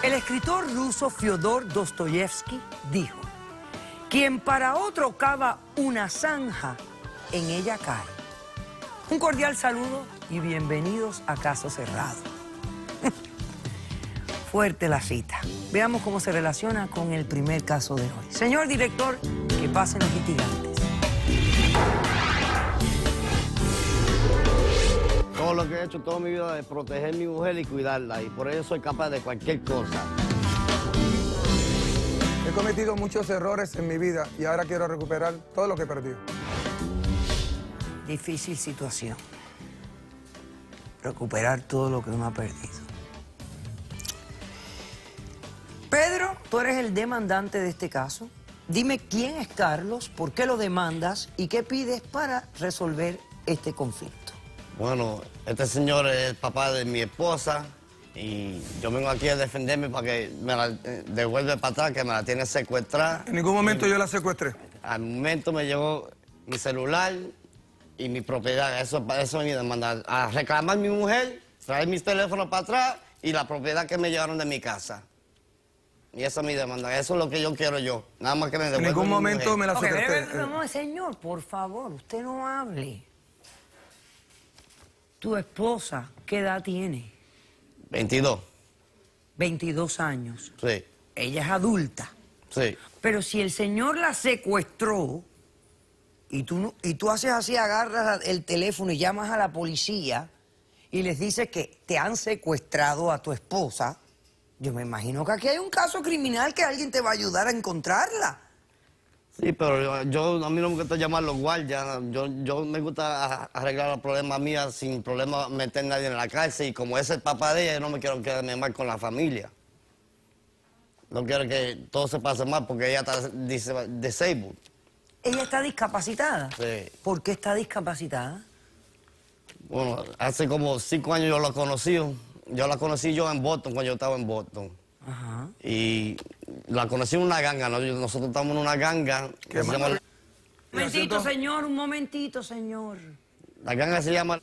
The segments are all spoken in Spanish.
El escritor ruso Fyodor Dostoyevsky dijo: quien para otro cava una zanja, en ella cae. Un cordial saludo y bienvenidos a Caso Cerrado. Fuerte la cita. Veamos cómo se relaciona con el primer caso de hoy. Señor director, que pasen los litigantes. Todo lo que he hecho toda mi vida es proteger a mi mujer y cuidarla, y por ello soy capaz de cualquier cosa. He cometido muchos errores en mi vida y ahora quiero recuperar todo lo que he perdido. Difícil situación. Recuperar todo lo que uno ha perdido. Pedro, tú eres el demandante de este caso. Dime quién es Carlos, por qué lo demandas y qué pides para resolver este conflicto. Bueno, este señor es el papá de mi esposa y yo vengo aquí a defenderme para que me la devuelva para atrás, que me la tiene secuestrada. En ningún momento yo la secuestré. Al momento me llegó mi celular y mi propiedad. Eso es mi demanda. A reclamar a mi mujer, traer mis teléfonos para atrás y la propiedad que me llevaron de mi casa. Y esa es mi demanda. Eso es lo que yo quiero yo. Nada más que me devuelva. En ningún momento me la Okay, secuestré. no, señor, por favor, usted no hable. Tu esposa, ¿qué edad tiene? 22. 22 años. Sí, Ella es adulta. sí. Pero si el señor la secuestró y tú haces así, agarras el teléfono y llamas a la policía y les dices que te han secuestrado a tu esposa, yo me imagino que aquí hay un caso criminal que alguien te va a ayudar a encontrarla. Sí, pero a mí no me gusta llamar a los guardias. Yo me gusta arreglar los problemas míos sin problema meter a nadie en la cárcel. Y como es el papá de ella, yo no me quiero quedarme mal con la familia. No quiero que todo se pase mal porque ella está disabled. ¿Ella está discapacitada? Sí. ¿Por qué está discapacitada? Bueno, hace como 5 años yo la conocí. Yo la conocí en Boston, cuando yo estaba en Boston. Ajá. Y la conocí en una ganga, ¿no? Nosotros estamos en una ganga. ¿Qué Se llama- Un momentito, señor. La ganga se llama...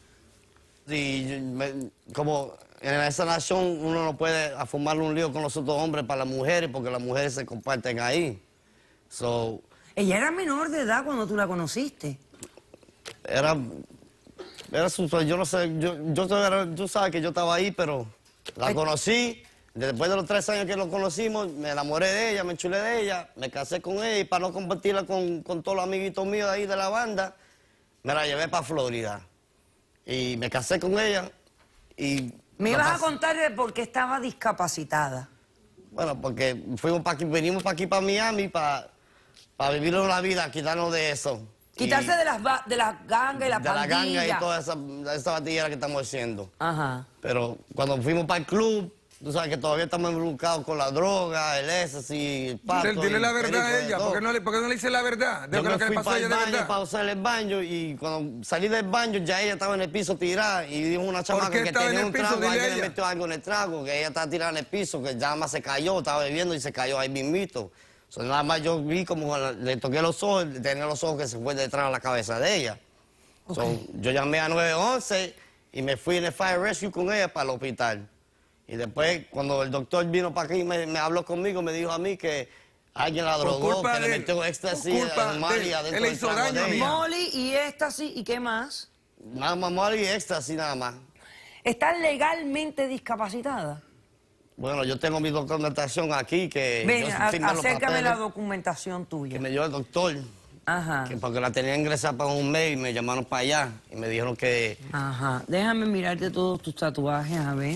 como en esa nación uno no puede formar un lío con los otros hombres para las mujeres porque las mujeres se comparten ahí. Ella era menor de edad cuando tú la conociste. Era yo no sé, tú sabes que yo estaba ahí, pero la conocí. Después de los 3 años que nos conocimos, me enamoré de ella, me enchulé de ella, me casé con ella y para no compartirla con todos los amiguitos míos de ahí de la banda, me la llevé para Florida. Y me casé con ella y... Me ibas a contar de por qué estaba discapacitada. Bueno, porque venimos para aquí, para Miami, para vivir una vida, quitarnos de eso. Quitarse de las gangas y la pandilla. De la ganga y toda esa batillera que estamos haciendo. Ajá. Pero cuando fuimos para el club, tú sabes que todavía estamos involucrados con la droga, el éxtasis, el pato. Dile la el verdad perico, a ella. ¿Por qué no le dice la verdad? De Yo lo me que le fui pasó a para ella el de baño verdad. para usar el baño y cuando salí del baño ya ella estaba en el piso tirada y dijo una chamaca qué que estaba tenía en el un piso? trago, Dile a alguien le ella. metió algo en el trago, que ella estaba tirada en el piso, que ya más se cayó, estaba bebiendo y se cayó ahí mismito. Nada más yo vi como le toqué los ojos, tenía los ojos que se fue detrás de la cabeza de ella. Yo llamé a 911 y me fui en el Fire Rescue con ella para el hospital. Y después, cuando el doctor vino para aquí, me habló conmigo, me dijo a mí que alguien la drogó, que le metió éxtasis a Molly adentro del trago de ella. Molly y éxtasis, ¿y qué más? Nada más Molly y éxtasis nada más. ¿Está legalmente discapacitada? Bueno, yo tengo mi documentación aquí que... Ven, yo firmé los acércame papeles la documentación tuya. que me dio el doctor, Ajá. porque la tenía ingresada para un mes y me llamaron para allá y me dijeron que... Ajá. Déjame mirarte todos tus tatuajes, a ver.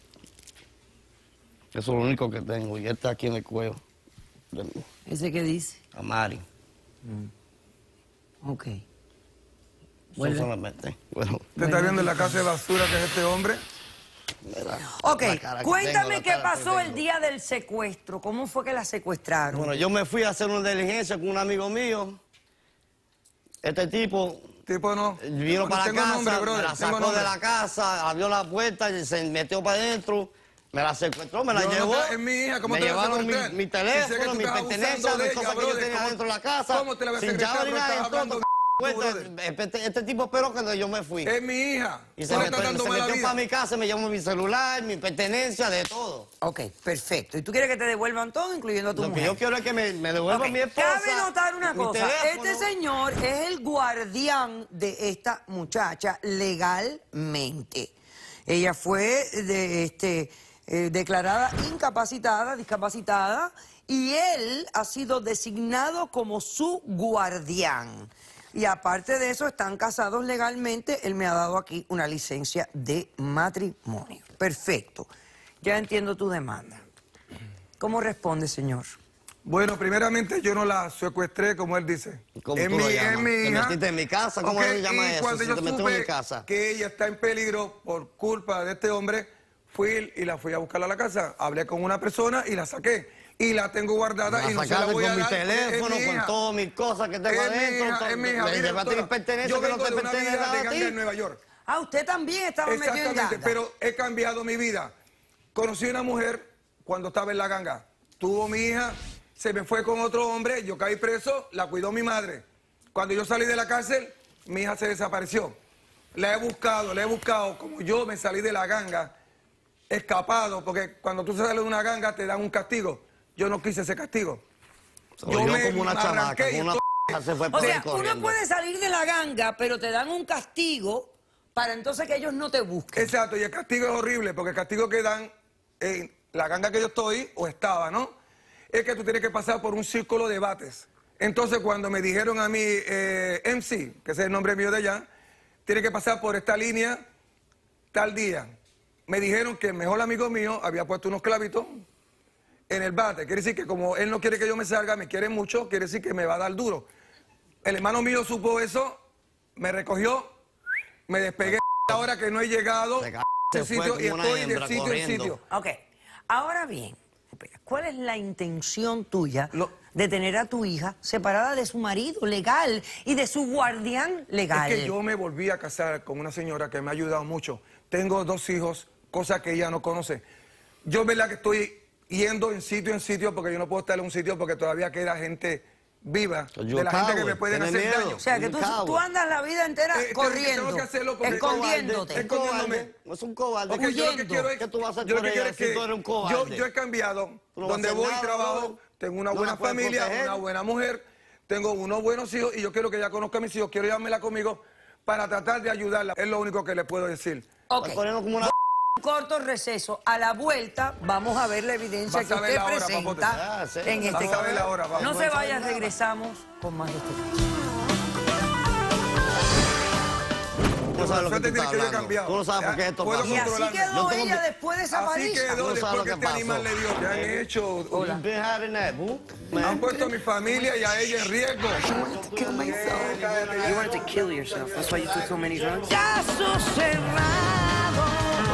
Eso es lo único que tengo y está aquí en el cuello. ¿Ese qué dice? Amari. Ok. Eso Vuelve. solamente. Bueno, ¿Usted está viendo la casa de basura que es este hombre? mira, Ok, la cara que cuéntame tengo, la qué cara que pasó el tengo. día del secuestro. ¿Cómo fue que la secuestraron? Bueno, yo me fui a hacer una diligencia con un amigo mío. Este tipo Tipo no. vino para la Tengo casa, nombre, me brother, la tengo sacó nombre. de la casa, abrió la puerta y se metió para adentro. Me la secuestró, me la Yo no llevó. te- es mi hija, ¿cómo me te la llevaron secuestrar? mi Si sé que teléfono, tú mi estás pertenencia, abusando de mis ella, cosas que yo brother, tenía ¿cómo- dentro de la casa. cómo te la vas a sin secretar, llave ni bro? nada, Estás entró hablando Este tipo esperó cuando yo me fui. Es mi hija. Y Se le está dando mala metió vida. para mi casa, me llevó mi celular, mi pertenencia, de todo. Ok, perfecto. ¿Y tú quieres que te devuelvan todo, incluyendo a tu Lo que mujer? yo quiero es que me devuelva Ok, mi esposa. cabe notar una mi cosa. teléfono. Este señor es el guardián de esta muchacha legalmente. Ella fue declarada discapacitada, y él ha sido designado como su guardián. Y aparte de eso, están casados legalmente. Él me ha dado aquí una licencia de matrimonio. Perfecto. Ya entiendo tu demanda. ¿Cómo responde, señor? Bueno, primeramente yo no la secuestré, como él dice. ¿Cómo Es tú lo mi llamas? ¿Te hija. metiste en mi casa? ¿Cómo Ok, se llama y eso? cuando Si yo te meto en mi supe casa. que ella está en peligro por culpa de este hombre, fui y la fui a buscarla a la casa. Hablé con una persona y la saqué. Y la tengo guardada y no se la sacaste voy a con mi dar. teléfono, Es mi con hija. todas mis cosas que tengo Es mi adentro. hija, es mi hija. Le Mire, llevaste doctora, mis pertenencias yo que no vengo te de una pertenecen vida de a ganga en ti. Nueva York. Ah, usted también estaba metido en Exactamente, ganga. pero he cambiado mi vida. Conocí una mujer cuando estaba en la ganga. Tuvo mi hija, se me fue con otro hombre, yo caí preso, la cuidó mi madre. Cuando yo salí de la cárcel, mi hija se desapareció. La he buscado, como yo me salí de la ganga, escapado, porque cuando tú sales de una ganga te dan un castigo. Yo no quise ese castigo. Yo como una chamaca, como una se fue O por ahí sea, corriendo. uno puede salir de la ganga, pero te dan un castigo para entonces que ellos no te busquen. Exacto, y el castigo es horrible, porque el castigo que dan en la ganga que yo estoy, o estaba, ¿no? Es que tú tienes que pasar por un círculo de bates. Entonces, cuando me dijeron a mí, MC, que ese es el nombre mío de allá, tiene que pasar por esta línea tal día. Me dijeron que el mejor amigo mío había puesto unos clavitos en el bate. Quiere decir que como él no quiere que yo me salga, me quiere mucho, quiere decir que me va a dar duro. El hermano mío supo eso, me recogió, me despegué ahora que no he llegado Se a fue sitio y como una estoy de hembra sitio en corriendo. sitio. Ok, ahora bien, ¿cuál es la intención tuya Lo- de tener a tu hija separada de su marido legal y de su guardián legal? Es que yo me volví a casar con una señora que me ha ayudado mucho. Tengo 2 hijos, cosa que ella no conoce. Yo es verdad que estoy yendo en sitio porque yo no puedo estar en un sitio porque todavía queda gente viva, Yo de la gente que coward, me pueden tiene hacer miedo. daño. O sea, que tú andas la vida entera corriendo, tengo que hacerlo porque- escondiéndote. Es escondiéndome. Es un cobarde. Ok, yo lo que huyendo. quiero es, ¿Qué tú vas a hacer yo lo por que quiero ella es si que tú eres un cobarde? yo he cambiado, Tú no vas a donde hacer voy nada, trabajo, brother. tengo una No buena la puedes familia, proteger. una buena mujer, tengo unos buenos hijos y yo quiero que ella conozca a mis hijos, quiero llevármela conmigo para tratar de ayudarla. Es lo único que le puedo decir. Ok, Estás poniendo como una... un corto receso. A la vuelta vamos a ver la evidencia Vas que a ver usted la hora, presenta papote. Ah, sí. en Vas este a ver la caso. hora, vamos. No se vaya, regresamos con más de este caso. Tú no sabes lo que Suerte tú tiene estás que yo he hablando. cambiado. Tú no sabes por qué esto Puedo pasó. Y así controlarme. quedó Yo tengo ella que- después de esa Así paliza. quedó Tú no sabes después lo que que este pasó. animal le dio. Te han hecho, You've been having that, boo. han puesto a mi familia y a ella en riesgo. You wanted to kill yourself. That's why you took so many drugs. Caso cerrado.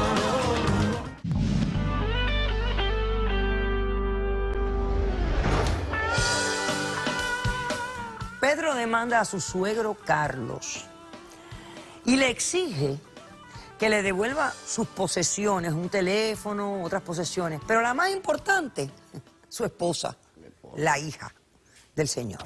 Pedro demanda a su suegro Carlos y le exige que le devuelva sus posesiones, un teléfono, otras posesiones, pero la más importante, su esposa, la hija del señor.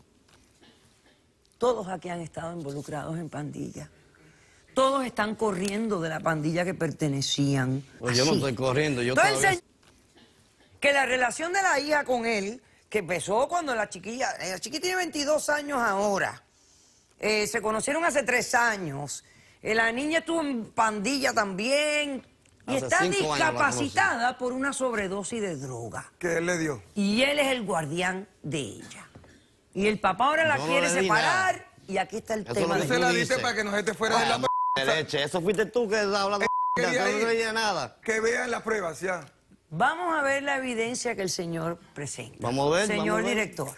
Todos aquí han estado involucrados en pandillas. Todos están corriendo de la pandilla que pertenecían. Pues yo no Así. estoy corriendo, yo Entonces, todavía... que la relación de la hija con él, que empezó cuando la chiquilla tiene 22 años ahora, se conocieron hace 3 años, la niña estuvo en pandilla también, y Hace está 5 años la discapacitada por una sobredosis de droga. Que él le dio. Y él es el guardián de ella. Y el papá ahora la Yo no quiere le di separar, nada. y aquí está el Eso tema no Tú de se la tú diste dices. para que no se te fuera de la De leche, eso fuiste tú que estabas hablando. quería Yo no ir. veía nada. Que vean las pruebas, ya. Vamos a ver la evidencia que el señor presenta. Vamos a ver, Señor vamos a ver. director.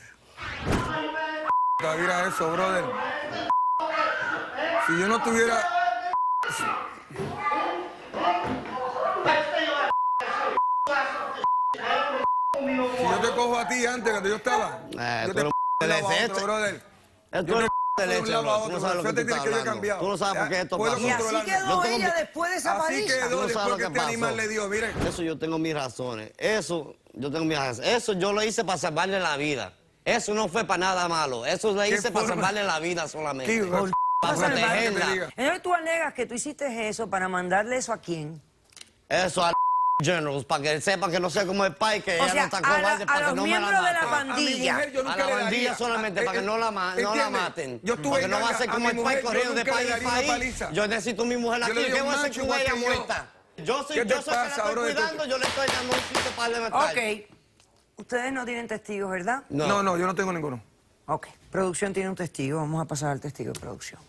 Mira eso, brother. Si yo no tuviera... Si yo te cojo a ti antes, cuando yo estaba, yo tú eres te de lavo a leche. otro, brother. Tú Yo eres te de leche, lavo a bro. Tú no otro, sabes lo que suerte tú tienes estás que yo he hablando. cambiado. Tú no sabes por qué esto Puedo pasó. Y así controlarme. quedó Yo tengo ella mi- después de esa Así paliza. quedó Tú no sabes después lo que que este pasó. animal le dio, miren. Eso yo tengo mis razones. Eso, yo tengo mis razones. Eso yo lo hice para salvarle la vida. Eso no fue para nada malo. Eso le hice para forma? salvarle la vida solamente. ¿Qué? Para Pásame, protegerla. te diga. Entonces tú alegas que tú hiciste eso para mandarle eso a quién. Eso al Generals, para que él sepa que no sé cómo es pai, que O ella sea, no está a cobarde, para los que no me la miembros de la maten. pandilla. A mi mujer yo nunca A la le daría. bandilla solamente, para que no la ¿entiendes? maten. Yo estuve Porque en no va a ganga, ser a como mi el mujer país yo corriendo de nunca le país a daría una país. paliza. Yo necesito a mi mujer Yo aquí. le doy ¿Qué un voy a hacer macho con igual ella que yo. muerta? Yo ¿Qué sé te que la pasa, estoy bro? cuidando, yo le estoy dando un sitio para alimentar. Ok. Ustedes no tienen testigos, ¿verdad? No, yo no tengo ninguno. Ok. Producción tiene un testigo. Vamos a pasar al testigo de producción.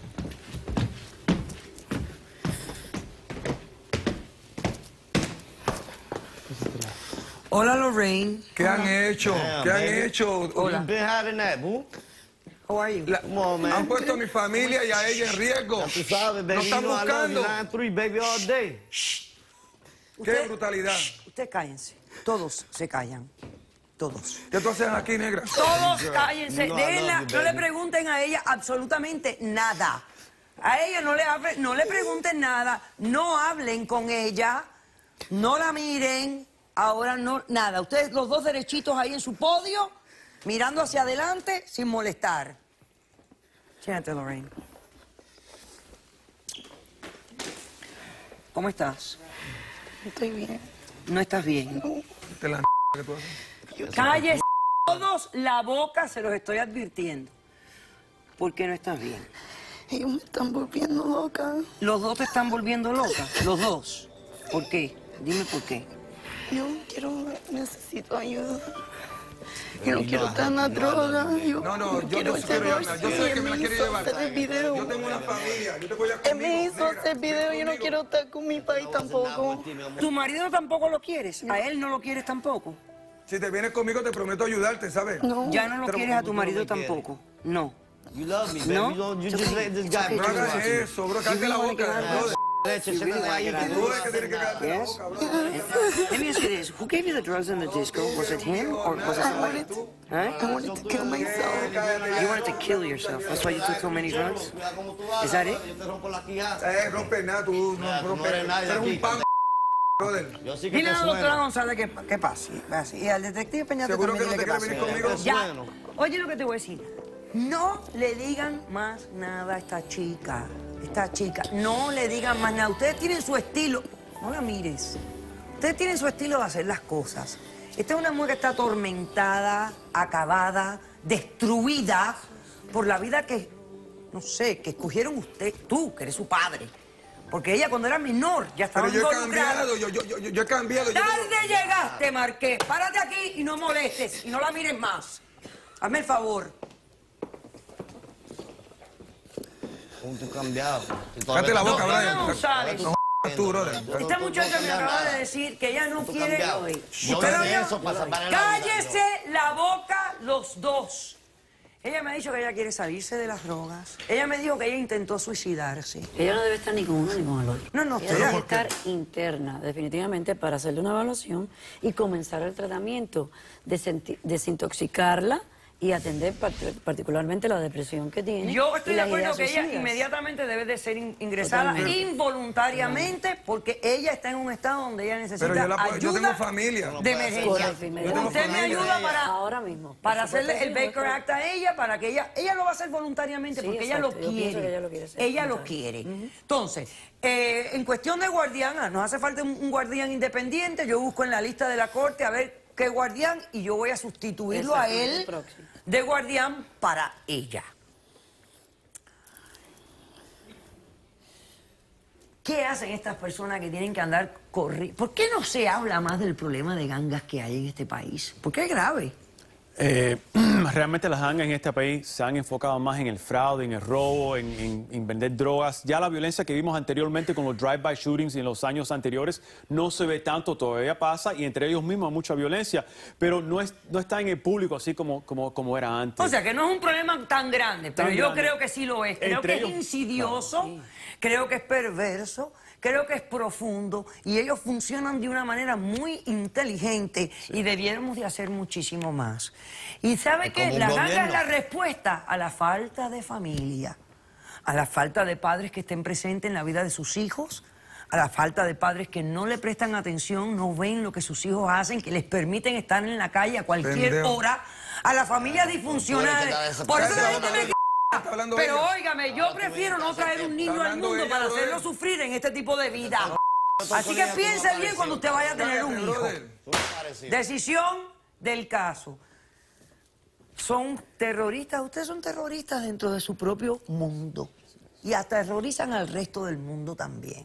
Hola, Lorraine. ¿Qué han hecho? Damn, ¿Qué han baby. hecho? You've been hiding that, boo. How are you? La- Come on, man. han puesto a mi familia y a ella en riesgo. Ya tú sabes, baby. Nos están you know I love you buscando. 9-3, baby, all day. Qué brutalidad. Ustedes cállense. Todos se callan. Todos. ¿Qué tú haces aquí, negra? Todos cállense. You know I Déjenla, love you, no le baby. pregunten a ella absolutamente nada. A ella no le pregunten nada. No hablen con ella. No la miren. Ahora no, nada. Ustedes los dos derechitos ahí en su podio, mirando hacia adelante, sin molestar. Siéntate, Lorraine. ¿Cómo estás? Estoy bien. No estás bien. Esta es la que tú haces. Cállese todos la boca, se los estoy advirtiendo. ¿Por qué no estás bien? Ellos me están volviendo loca. Los dos te están volviendo loca. Los dos. ¿Por qué? Dime por qué. Yo necesito ayuda. Yo no quiero estar en la droga. No, yo sí quiero llevarla. Yo sé que me la quiere llevar. Yo tengo una familia. Yo te voy a Él me conmigo, hizo negra. hacer video. Yo no quiero estar con mi país tampoco. ¿Tu marido tampoco lo quieres? ¿A él no lo quieres tampoco? Si te vienes conmigo, te prometo ayudarte, ¿sabes? No. Ya no lo Pero quieres a tu tú no marido me quieres. tampoco. No. You love me, baby. No. You just let this guy No hagas eso, bro. Cállate la boca, brother. leche, siéntate ahí. Tú es que tienes que cállate la Yes. boca, bro. Let me ask you this. Who gave you the drugs in the disco? Was it him or was it somebody? Huh? I wanted to kill myself. You wanted to kill yourself. That's why you took so many drugs? Is that it? Yo te rompo la quijada. Rompe nada, tú no Tú no rompes. eres nadie Eres aquí. un pan, brother. Yo sí que Dile te a la doctora sueno. González que pase. Así. Y al detective Peñate ¿Seguro también que no dile te que quieres venir pase. conmigo? Ya. Bueno. Oye lo que te voy a decir. No le digan más nada a esta chica. Esta chica. No le digan más nada. Ustedes tienen su estilo. No la mires. Ustedes tienen su estilo de hacer las cosas. Esta es una mujer que está atormentada, acabada, destruida por la vida que, no sé, que escogieron usted, tú, que eres su padre. Porque ella cuando era menor ya estaba Pero yo he involucrada. cambiado, yo he cambiado. Tarde llegaste, Marqués. Párate aquí y no molestes y no la mires más. Hazme el favor. ¿Cómo tú has cambiado? Cállate la boca, Doctora Brian. González. No tú, brother. Esta muchacha me acaba de decir que ella no Tú quiere... cambiado. Yo ¿Usted lo hice oyó? eso para salvarle la vida, Cállese la boca los dos. Ella me ha dicho que ella quiere salirse de las drogas. Ella me dijo que ella intentó suicidarse. Ella no debe estar ni con uno ni con el otro. No, Ella debe estar interna, definitivamente, para hacerle una evaluación y comenzar el tratamiento, desintoxicarla y atender particularmente la depresión que tiene. Yo estoy y de las acuerdo ideas que ella suicidas. inmediatamente debe de ser ingresada Totalmente. involuntariamente porque ella está en un estado donde ella necesita Pero yo tengo ayuda familia. de emergencia. Correcto, inmediatamente. Usted me ayuda para... Ahora mismo. Para Por supuesto hacerle el que sí, Baker Act a ella, para que ella lo va a hacer voluntariamente Sí, porque ella lo exacto. Yo pienso quiere. que ella lo quiere hacer Ella lo voluntariamente. quiere. Entonces, en cuestión de guardián, nos hace falta un guardián independiente. Yo busco en la lista de la corte a ver qué guardián y yo voy a sustituirlo a Exacto, él el próximo. de guardián para ella. ¿Qué hacen estas personas que tienen que andar corriendo? ¿Por qué no se habla más del problema de gangas que hay en este país? Porque es grave. Realmente las gangas en este país se han enfocado más en el fraude, en el robo, en vender drogas. Ya la violencia que vimos anteriormente con los drive-by shootings en los años anteriores no se ve tanto, todavía pasa y entre ellos mismos hay mucha violencia, pero no está en el público así como era antes. O sea, que no es un problema tan grande, pero Tan yo grande. creo que sí lo es. Creo Entre que es ellos, insidioso, creo que es perverso, creo que es profundo y ellos funcionan de una manera muy inteligente y debiéramos de hacer muchísimo más. ¿Y sabe Es qué? como un La ganga gobierno. es la respuesta a la falta de familia, a la falta de padres que estén presentes en la vida de sus hijos, a la falta de padres que no le prestan atención, no ven lo que sus hijos hacen, que les permiten estar en la calle a cualquier Pendejo. hora, a las familias disfuncionales. Por eso la gente me... Está hablando Pero ella. óigame, yo prefiero no traer un niño al hablando mundo ella, para brother. hacerlo sufrir en este tipo de vida. Así que piense bien cuando usted vaya a tener un hijo. Decisión del caso. Son terroristas, ustedes son terroristas dentro de su propio mundo. Y aterrorizan al resto del mundo también.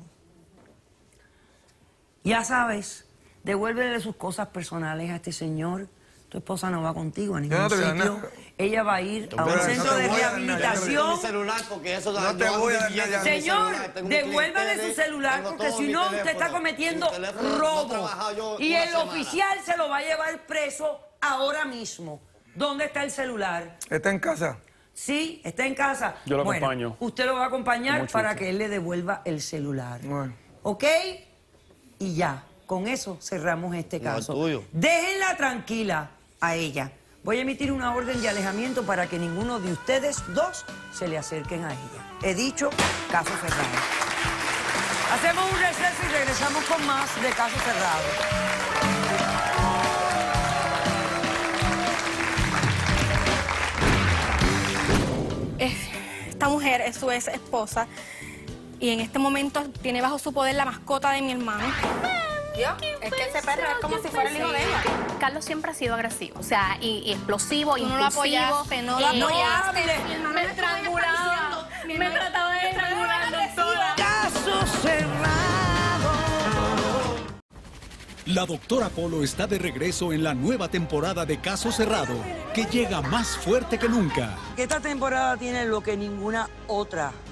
Ya sabes, devuélvele sus cosas personales a este señor. Tu esposa no va contigo a ningún no te voy a dar sitio. nada. Ella va a ir a un voy a dar centro nada. de No te voy a dar nada. rehabilitación. Mi celular, porque eso No te voy a dar nada. Señor, devuélvale su celular porque si no usted está cometiendo robo. Y el oficial se lo va a llevar preso ahora mismo. ¿Dónde está el celular? Está en casa. Sí, está en casa. Yo lo Bueno, acompaño. usted lo va a acompañar Mucho para gusto. que él le devuelva el celular. Bueno. ¿Ok? Y ya, con eso cerramos este No, caso. es tuyo. Déjenla tranquila a ella. Voy a emitir una orden de alejamiento para que ninguno de ustedes dos se le acerquen a ella. He dicho, caso cerrado. Hacemos un receso y regresamos con más de Caso Cerrado. Esta mujer es su ex esposa y en este momento tiene bajo su poder la mascota de mi hermano. Es que ese perro es como si fuera el hijo de ella. Carlos siempre ha sido agresivo, o sea, y explosivo, Tú no lo impulsivo. apoyaste, no lo apoyaste. hable. Mi hermano me estrangulaba. Me trataba de estrangular, doctora. Caso Cerrado. La doctora Polo está de regreso en la nueva temporada de Caso Cerrado, que llega más fuerte que nunca. Esta temporada tiene lo que ninguna otra